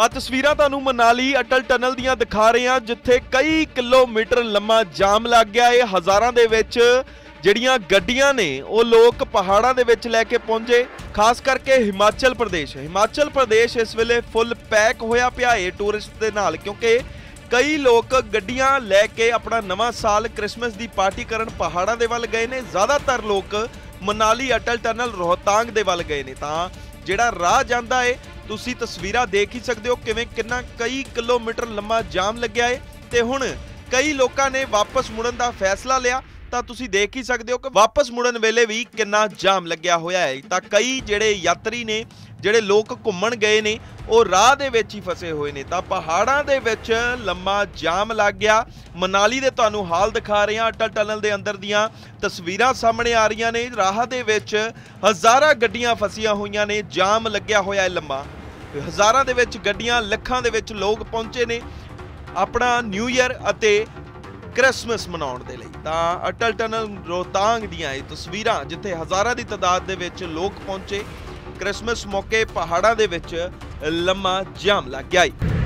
ਆ ਤਸਵੀਰਾਂ ਤੁਹਾਨੂੰ ਮਨਾਲੀ ਅਟਲ ਟਨਲ ਦੀਆਂ ਦਿਖਾ ਰਹੇ ਹਾਂ, ਜਿੱਥੇ ਕਈ ਕਿਲੋਮੀਟਰ ਲੰਮਾ ਜਾਮ ਲੱਗ ਗਿਆ ਹੈ। ਹਜ਼ਾਰਾਂ ਦੇ ਵਿੱਚ ਜਿਹੜੀਆਂ ਗੱਡੀਆਂ ਨੇ ਉਹ ਲੋਕ ਪਹਾੜਾਂ ਦੇ ਵਿੱਚ ਲੈ ਕੇ ਪਹੁੰਚੇ। ਖਾਸ ਕਰਕੇ ਹਿਮਾਚਲ ਪ੍ਰਦੇਸ਼ ਇਸ ਵੇਲੇ ਫੁੱਲ ਪੈਕ ਹੋਇਆ ਪਿਆ ਹੈ ਟੂਰਿਸਟ ਦੇ ਨਾਲ, ਕਿਉਂਕਿ ਕਈ ਲੋਕ ਗੱਡੀਆਂ ਲੈ ਕੇ ਆਪਣਾ ਨਵਾਂ ਸਾਲ ਕ੍ਰਿਸਮਸ ਦੀ ਪਾਰਟੀ ਕਰਨ ਪਹਾੜਾਂ ਦੇ ਵੱਲ ਗਏ ਨੇ। ਜ਼ਿਆਦਾਤਰ ਲੋਕ ਮਨਾਲੀ ਅਟਲ ਟਨਲ ਰੋਹਤਾਂਗ ਦੇ ਵੱਲ ਗਏ ਨੇ। ਤਾਂ ਜਿਹੜਾ ਰਾਹ ਜਾਂਦਾ ਹੈ ਤੁਸੀਂ ਤਸਵੀਰਾਂ ਦੇਖ ਹੀ ਸਕਦੇ ਹੋ ਕਿਵੇਂ ਕਿੰਨਾ ਕਈ ਕਿਲੋਮੀਟਰ ਲੰਮਾ ਜਾਮ ਲੱਗਿਆ ਹੈ। ਤੇ ਹੁਣ ਕਈ ਲੋਕਾਂ ਨੇ ਵਾਪਸ ਮੁੜਨ ਦਾ ਫੈਸਲਾ ਲਿਆ, ਤਾਂ ਤੁਸੀਂ ਦੇਖ ਹੀ ਸਕਦੇ ਹੋ ਕਿ ਵਾਪਸ ਮੁੜਨ ਵੇਲੇ ਵੀ ਕਿੰਨਾ ਜਾਮ ਲੱਗਿਆ ਹੋਇਆ ਹੈ। ਤਾਂ ਕਈ ਜਿਹੜੇ ਯਾਤਰੀ ਨੇ, ਜਿਹੜੇ ਲੋਕ ਘੁੰਮਣ ਗਏ ਨੇ, ਉਹ ਰਾਹ ਦੇ ਵਿੱਚ ਹੀ ਫਸੇ ਹੋਏ ਨੇ। ਤਾਂ ਪਹਾੜਾਂ ਦੇ ਵਿੱਚ ਲੰਮਾ ਜਾਮ ਲੱਗ ਗਿਆ। ਮਨਾਲੀ ਦੇ ਤੁਹਾਨੂੰ ਹਾਲ ਦਿਖਾ ਰਹੇ ਹਾਂ, ਅਟਲ ਟਨਲ ਦੇ ਅੰਦਰ ਦੀਆਂ ਤਸਵੀਰਾਂ ਸਾਹਮਣੇ ਆ ਰਹੀਆਂ ਨੇ। ਰਾਹ ਦੇ ਵਿੱਚ ਹਜ਼ਾਰਾਂ ਗੱਡੀਆਂ ਫਸੀਆਂ ਹੋਈਆਂ ਨੇ, ਜਾਮ ਲੱਗਿਆ ਹੋਇਆ ਹੈ ਲੰਮਾ। ਹਜ਼ਾਰਾਂ ਦੇ ਵਿੱਚ ਗੱਡੀਆਂ, ਲੱਖਾਂ ਦੇ ਵਿੱਚ ਲੋਕ ਪਹੁੰਚੇ ਨੇ ਆਪਣਾ ਨਿਊ ਈਅਰ ਅਤੇ ਕ੍ਰਿਸਮਸ ਮਨਾਉਣ ਦੇ ਲਈ। ਤਾਂ ਅਟਲ ਟਨਲ ਰੋਹਤਾਂਗ ਦੀਆਂ ਇਹ ਤਸਵੀਰਾਂ, ਜਿੱਥੇ ਹਜ਼ਾਰਾਂ ਦੀ ਤਾਦਾਦ ਦੇ ਵਿੱਚ ਲੋਕ ਪਹੁੰਚੇ ਕ੍ਰਿਸਮਸ ਮੌਕੇ। ਪਹਾੜਾਂ ਦੇ ਵਿੱਚ ਲੰਮਾ ਜਾਮ ਲੱਗ ਗਿਆ ਹੈ।